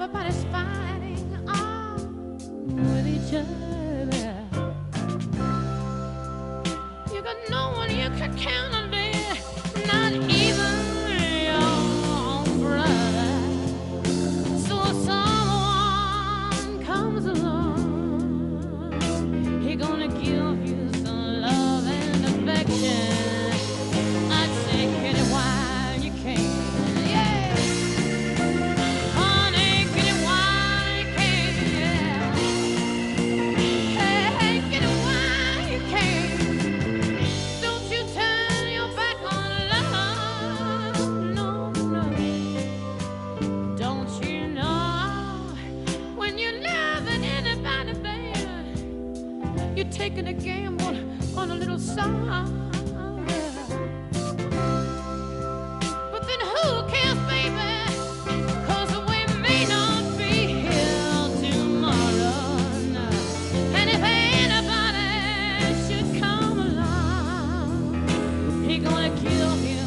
Everybody's fighting with each other. You got no one you can count on, dear, not even your own brother. So if someone comes along, he gonna give you some love and affection. I'd say get it while you can. Yeah. Honey, get it while you can. Hey, get it while you can. Don't you turn your back on love. No, no. Don't you know when you're loving anybody, baby, you're taking a gamble on a little song. But then who cares, baby? 'Cause we may not be here tomorrow. No. And if anybody should come along, he gonna kill you